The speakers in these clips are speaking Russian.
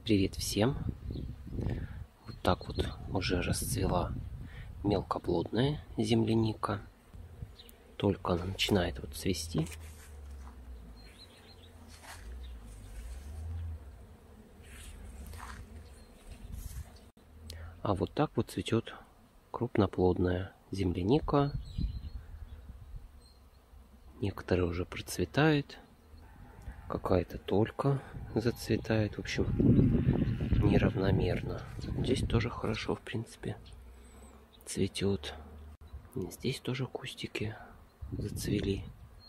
Привет всем! Вот так вот уже расцвела мелкоплодная земляника. Только она начинает вот цвести. А вот так вот цветет крупноплодная земляника. Некоторые уже процветают. Какая-то только зацветает. В общем, неравномерно. Здесь тоже хорошо, в принципе, цветет. Здесь тоже кустики зацвели.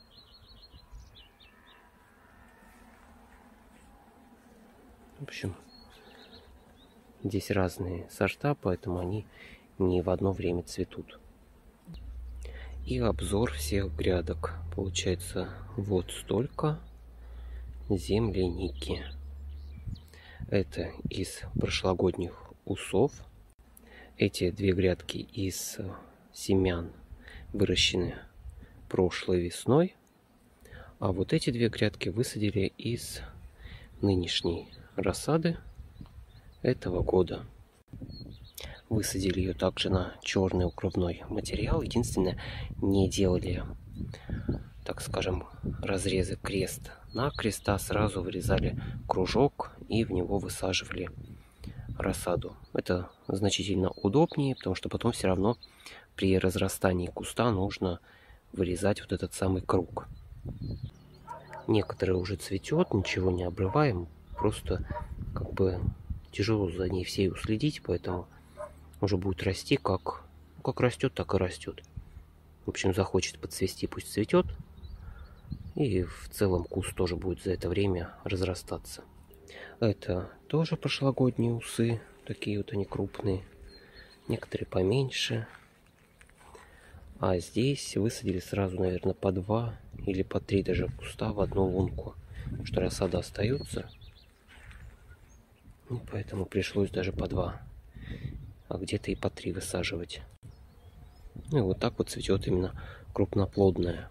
В общем, здесь разные сорта, поэтому они не в одно время цветут. И обзор всех грядок. Получается вот столько земляники. Это из прошлогодних усов. Эти две грядки из семян выращены прошлой весной. А вот эти две грядки высадили из нынешней рассады этого года. Высадили ее также на черный укрывной материал. Единственное, не делали, так скажем, разрезы крест-накрест, а сразу вырезали кружок и в него высаживали рассаду. Это значительно удобнее, потому что потом все равно при разрастании куста нужно вырезать вот этот самый круг. Некоторые уже цветет, ничего не обрываем, просто как бы тяжело за ней всей уследить, поэтому уже будет расти как растет, так и растет. В общем, захочет подцвести, пусть цветет. И в целом куст тоже будет за это время разрастаться. Это тоже прошлогодние усы. Такие вот они крупные. Некоторые поменьше. А здесь высадили сразу, наверное, по 2 или по 3 даже куста в одну лунку. Потому что рассада остается. И поэтому пришлось даже по 2. А где-то и по 3 высаживать. Ну и вот так вот цветет именно крупноплодная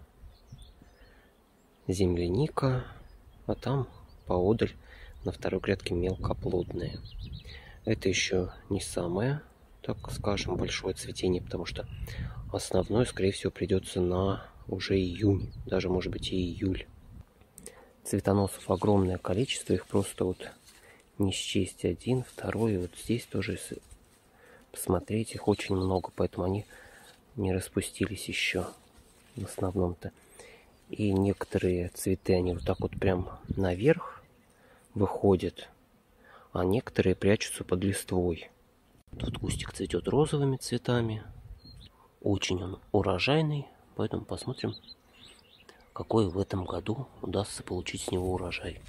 земляника. А там поодаль на второй грядке мелкоплодные. Это еще не самое, так скажем, большое цветение, потому что основное, скорее всего, придется на уже июнь, даже может быть и июль. Цветоносов огромное количество, их просто вот не счесть. Один, второй, вот здесь тоже, если посмотреть, их очень много, поэтому они не распустились еще в основном-то. И некоторые цветы, они вот так вот прям наверх выходят, а некоторые прячутся под листвой. Тут кустик цветет розовыми цветами. Очень он урожайный, поэтому посмотрим, какой в этом году удастся получить с него урожай.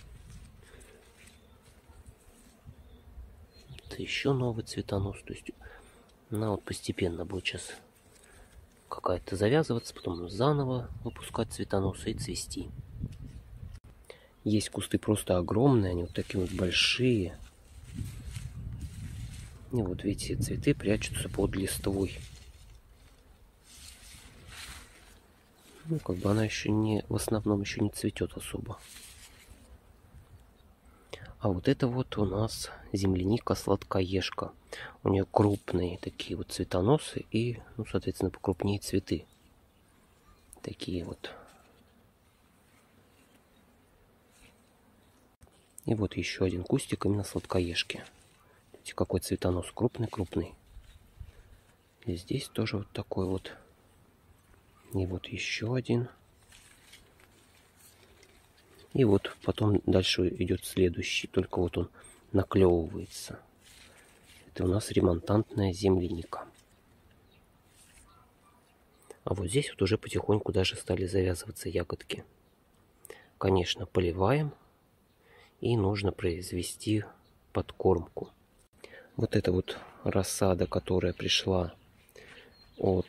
Это еще новый цветонос. То есть она вот постепенно будет сейчас какая-то завязываться, потом заново выпускать цветоносы и цвести. Есть кусты просто огромные, они вот такие вот большие. И вот видите, цветы прячутся под листвой. Ну, как бы она еще не, в основном еще не цветет особо. А вот это вот у нас земляника сладкоежка. У нее крупные такие вот цветоносы и, ну, соответственно, покрупнее цветы. Такие вот. И вот еще один кустик именно сладкоежки. Видите, какой цветонос крупный-крупный. И здесь тоже вот такой вот. И вот еще один. И вот потом дальше идет следующий. Только вот он наклевывается. Это у нас ремонтантная земляника. А вот здесь вот уже потихоньку даже стали завязываться ягодки. Конечно, поливаем. И нужно произвести подкормку. Вот это вот рассада, которая пришла от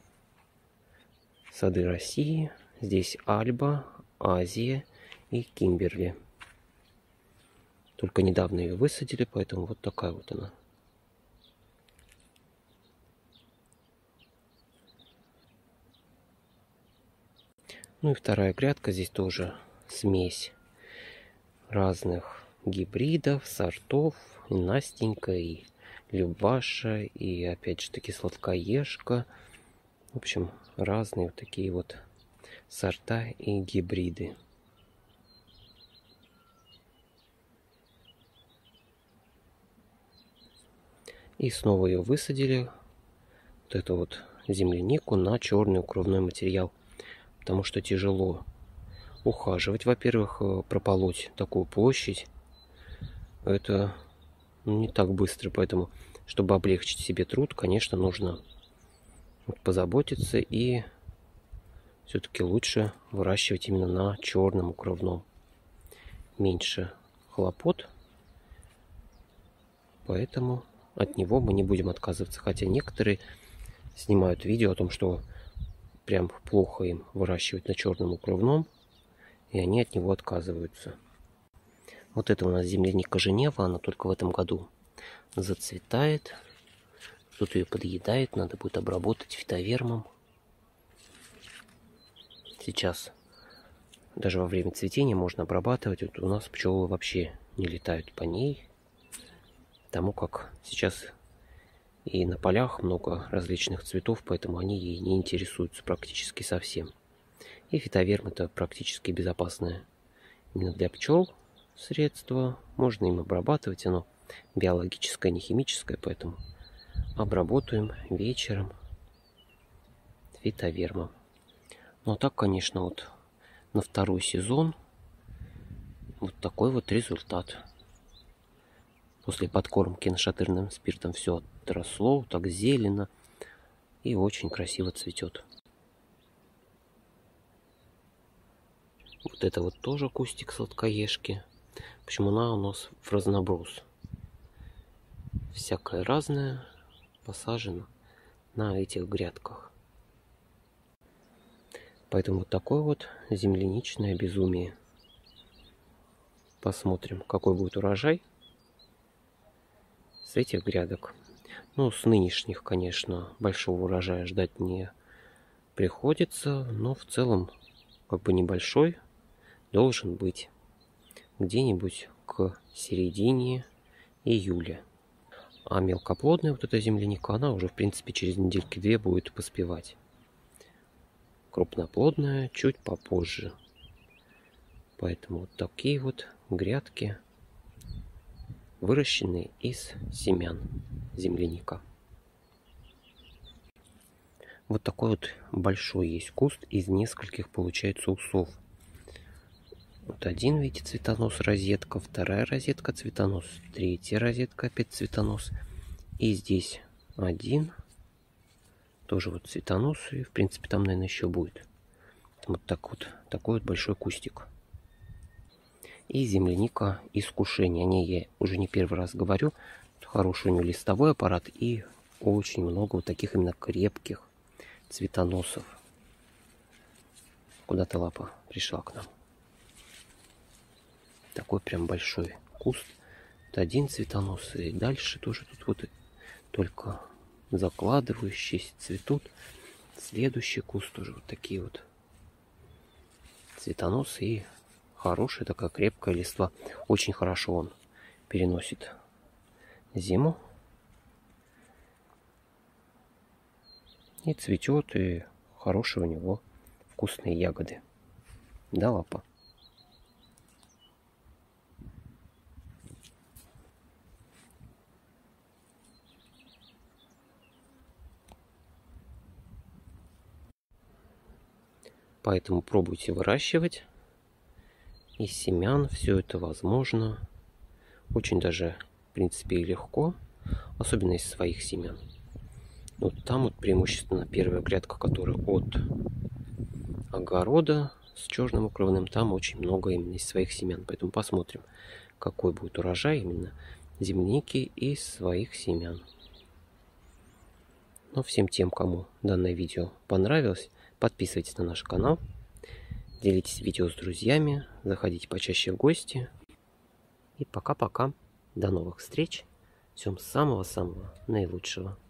Сады России. Здесь Альба, Азия и Кимберли. Только недавно ее высадили, поэтому вот такая вот она. Ну и вторая грядка. Здесь тоже смесь разных гибридов, сортов. И Настенька, и Любаша, и опять же таки Сладкоежка. В общем, разные вот такие вот сорта и гибриды. И снова ее высадили, вот эту вот землянику, на черный укрывной материал. Потому что тяжело ухаживать, во-первых, прополоть такую площадь. Это не так быстро, поэтому, чтобы облегчить себе труд, конечно, нужно позаботиться и все-таки лучше выращивать именно на черном укрывном. Меньше хлопот, поэтому от него мы не будем отказываться. Хотя некоторые снимают видео о том, что прям плохо им выращивать на черном укрывном, и они от него отказываются. Вот это у нас земляника Женева, она только в этом году зацветает. Тут ее подъедает, надо будет обработать фитовермом. Сейчас даже во время цветения можно обрабатывать. Вот у нас пчелы вообще не летают по ней, потому как сейчас и на полях много различных цветов, поэтому они ей не интересуются практически совсем. И фитоверм это практически безопасное именно для пчел средство. Можно им обрабатывать, оно биологическое, не химическое, поэтому обработаем вечером фитовермом. Ну а так, конечно, вот на второй сезон вот такой вот результат. После подкормки нашатырным спиртом все отросло, так зелено и очень красиво цветет. Вот это вот тоже кустик сладкоежки. Почему она у нас в разноброс? Всякое разное посажено на этих грядках. Поэтому вот такое вот земляничное безумие. Посмотрим, какой будет урожай с этих грядок. Ну, с нынешних, конечно, большого урожая ждать не приходится, но в целом как бы небольшой должен быть где-нибудь к середине июля. А мелкоплодная вот эта земляника, она уже в принципе через недельки-две будет поспевать. Крупноплодная чуть попозже. Поэтому вот такие вот грядки, выращенные из семян земляника. Вот такой вот большой есть куст, из нескольких получается усов. Вот один, видите, цветонос, розетка, вторая розетка, цветонос, третья розетка, опять цветонос. И здесь один, тоже вот цветонос, и в принципе там, наверное, еще будет. Вот так вот, такой вот большой кустик. И земляника искушение. О ней я уже не первый раз говорю. Хороший у нее листовой аппарат и очень много вот таких именно крепких цветоносов. Куда-то лапа пришла к нам. Такой прям большой куст. Это один цветонос. И дальше тоже тут вот только закладывающиеся цветут. Следующий куст тоже вот такие вот цветоносы и хорошая такая крепкая листва. Очень хорошо он переносит зиму. И цветет, и хорошие у него вкусные ягоды. Да, лапа? Поэтому пробуйте выращивать. Из семян все это возможно. Очень даже, в принципе, и легко. Особенно из своих семян. Вот там вот преимущественно первая грядка, которая от огорода с черным укрывным, там очень много именно из своих семян. Поэтому посмотрим, какой будет урожай именно земляники из своих семян. Но всем тем, кому данное видео понравилось, подписывайтесь на наш канал, делитесь видео с друзьями, заходите почаще в гости. И пока-пока. До новых встреч. Всем самого-самого наилучшего.